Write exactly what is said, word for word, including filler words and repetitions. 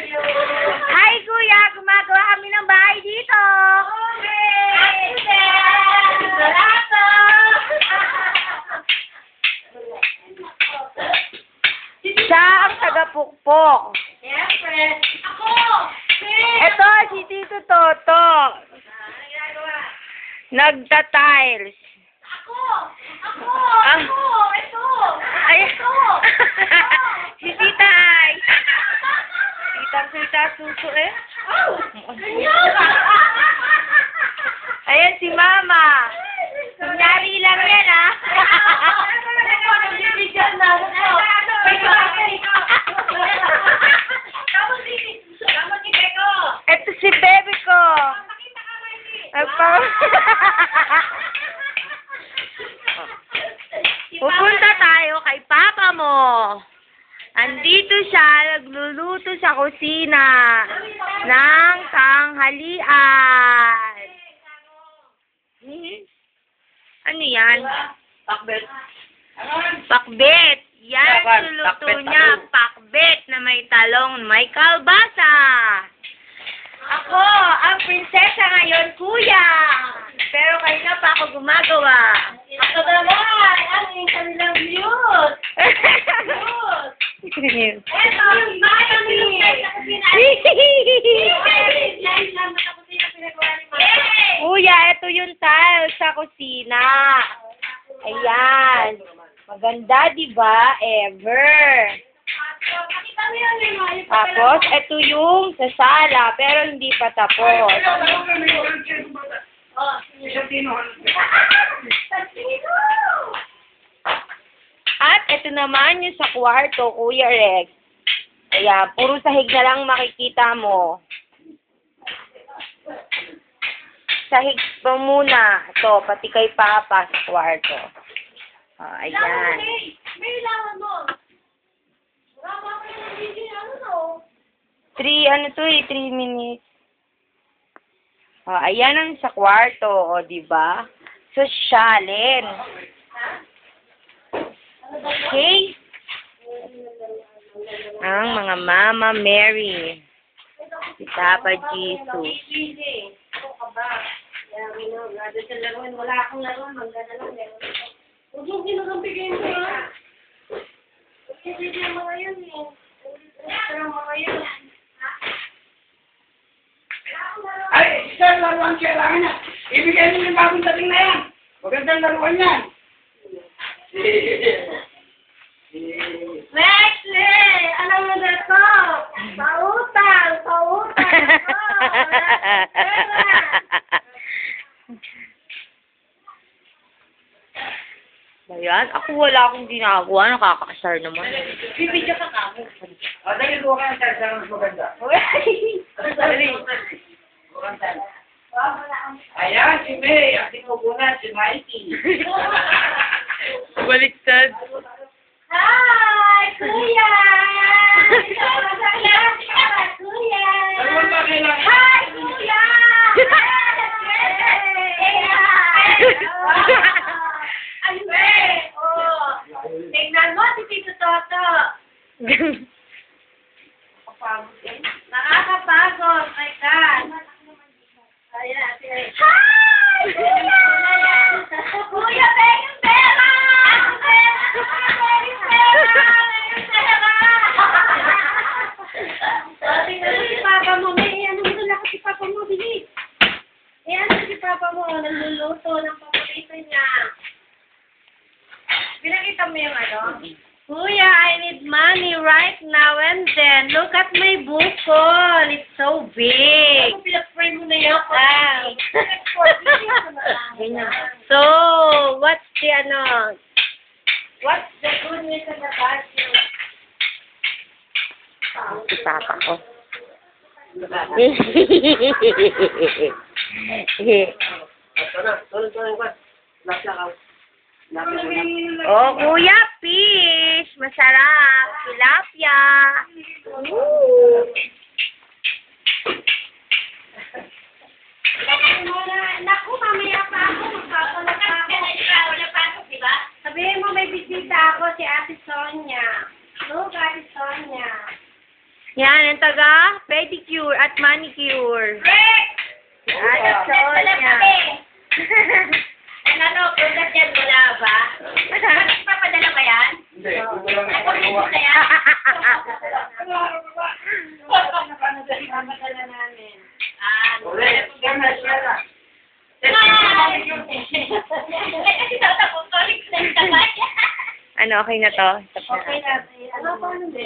Hi, Kuya! Gumagawa kami ng bahay dito! Okay! Salamat! Siya ang taga-pukpok. Siyempre. Ako! Ito, si Tito Toto. Nagta-tiles. Ako! Ako! Ah. Ako! Ito! Ay. Ito! Si Tita Ay. Titang-tita suso eh. Oh! Ganyan! Ayan si Mama. Kunyari lang yan ah. Ito si baby ko. Nagpa... Pupunta tayo kay Papa mo. Andito siya, nagluluto sa kusina ng tanghalian. Hmm? Ano yan? Pakbet. Pakbet. Yan, Pakbet, niluluto pakbet, niya. talong. Pakbet na may talong, may kalbasa. Ako, ang prinsesa ngayon, kuya. Pero kanina pa ako gumagawa. Ako naman! Ano yung kanilang views? Views! Eto, yung bahay kami yung guys na kusina. Guys lang na kusina pinagawa ni Mama. Kuya, ito yung tile sa kusina. Ayan. Maganda, di ba? Ever. Pakita mo yun, Lino. Tapos, ito yung sa sala, pero hindi pa tapos. Oh, At ito naman yung sa kwarto, Kuya Rex. Ayan, puro sahig na lang makikita mo. Sahig pa muna. Ito, pati kay Papa sa kwarto. Oh, ayan. may ilawan mo. Wala ba kayo ng video? Ano to? Three, ano to eh, three minutes. Oh, ayan ang sa kwarto, o, oh, diba? Sosyalin. Okay? Ang mga Mama Mary. Si Papa Jesus. Easy. Ano ka ba? Kaya mo na, nado sa laruan. Wala akong laruan. Maganda lang. Huwag yung ginagampigay mo ha. Hindi yung mga yun eh. Hindi yung mga yun. Ay, isang laruan kailangan niya. Ibigay mo yung bagong dating na yan. Magandang laruan yan. Leslie! Alam mo na to? Pautang! Pautang! Ayan, ako wala akong ginagawa. Nakakasar naman. Bibidyo ka kamo. O, dahil ko kayo sa isang mas maganda. Dali. Ayan, si May. Ang tinugunan, si Mikey. Baliktad. Hi! Kuya! Kuya! Laruan ba kailangan? Hi, Kuya! Ay, May! Oh! Tingnan mo si Tito Toto. Nakakapagod. My God. Ayan. Hi! Kuya! Kuya, be yung pera! Be yung pera! Be yung pera! Tingnan mo si Papa mo. May ano mo na si Papa mo, bilis. Eh, ano si Papa mo? Naluluto ng paborito niya. Pinakita mo yung ano? Kuya, I need money right now and then. Look at my bukol. It's so big. Ano, pinag-pray mo na yun? Ah. So, what's the ano? What's the good news and the bad news? Si Papa ko. Ito na, tulog tulog ba? Nasa ka. Nasa ko na. Oh, Kuya, fish. Masarap. Tilapia. Ooh. Naku, mamaya pa ako. Magpapalag pa ako. Wala pa ako, diba? Sabihin mo may bisita ako si Ate Sonia. Look, Ate Sonia. Yan, ang taga pedicure at manicure. Rick! Yan, Ano, suot wala niya. kami. Ano, ano, product yan, wala ba? Bakit papadala ba yan? Hindi, ito lang Ay, ang kung pagawa. hindi yan. Papadala namin. Ah, Ulit, yan na, yan na. Ay! Kasi tatapos ko, next time. Ano, okay na to? Stop na. Okay na. Ano pa